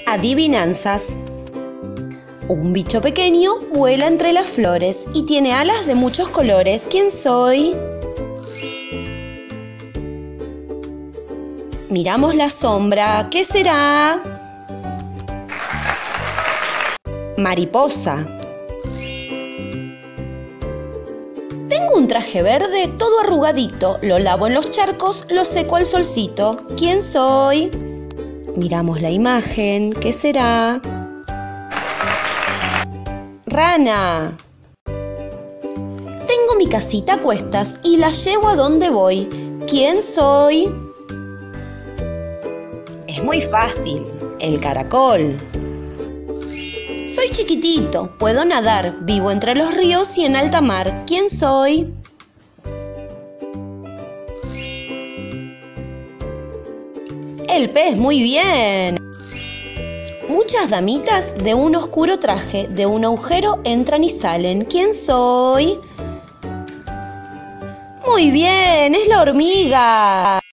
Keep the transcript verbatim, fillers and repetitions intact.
Adivinanzas. Un bicho pequeño vuela entre las flores y tiene alas de muchos colores. ¿Quién soy? Miramos la sombra. ¿Qué será? Mariposa. Tengo un traje verde todo arrugadito. Lo lavo en los charcos, lo seco al solcito. ¿Quién soy? Miramos la imagen. ¿Qué será? Rana. Tengo mi casita a cuestas y la llevo a donde voy. ¿Quién soy? Es muy fácil. El caracol. Soy chiquitito, puedo nadar, vivo entre los ríos y en alta mar. ¿Quién soy? El pez, muy bien. Muchas damitas de un oscuro traje, de un agujero entran y salen. ¿Quién soy? Muy bien, es la hormiga.